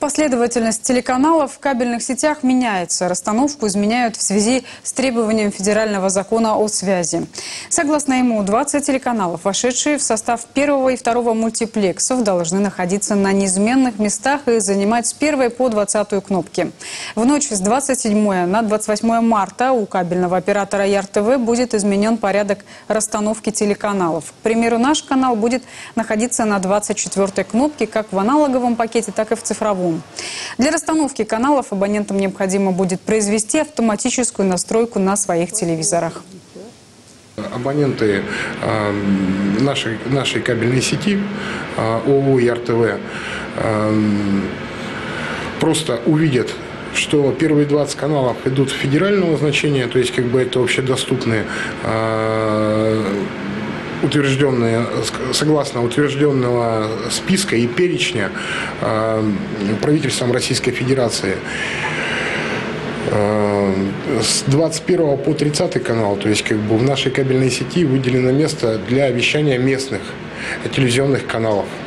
Последовательность телеканалов в кабельных сетях меняется. Расстановку изменяют в связи с требованием федерального закона о связи. Согласно ему, 20 телеканалов, вошедшие в состав первого и второго мультиплексов, должны находиться на неизменных местах и занимать с 1 по 20 кнопки. В ночь с 27 на 28 марта у кабельного оператора ЯР-ТВ будет изменен порядок расстановки телеканалов. К примеру, наш канал будет находиться на 24 кнопке как в аналоговом пакете, так и в цифровом. Для расстановки каналов абонентам необходимо будет произвести автоматическую настройку на своих телевизорах. Абоненты нашей кабельной сети ООО ЯР-ТВ просто увидят, что первые 20 каналов идут федерального значения, то есть как бы это общедоступные, утвержденные, согласно утвержденного списка и перечня правительством Российской Федерации. С 21 по 30 канал, то есть как бы в нашей кабельной сети выделено место для вещания местных телевизионных каналов.